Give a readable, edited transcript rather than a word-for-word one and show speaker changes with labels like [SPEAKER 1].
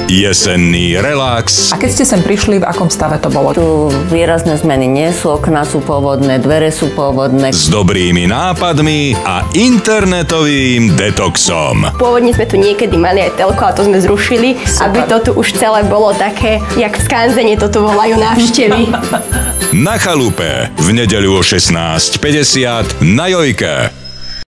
[SPEAKER 1] Jesenný relax.
[SPEAKER 2] A keď ste sem prišli, v akom stave to bolo?
[SPEAKER 3] Tu výrazné zmeny nie sú, okná sú pôvodné, dvere sú pôvodné.
[SPEAKER 1] S dobrými nápadmi a internetovým detoxom.
[SPEAKER 4] Pôvodne sme tu niekedy mali aj telko, a to sme zrušili, aby to tu už celé bolo také, jak v skanzene to tu volajú návštevy.
[SPEAKER 1] Na chalupe v nedeľu o 16:50 na Jojke.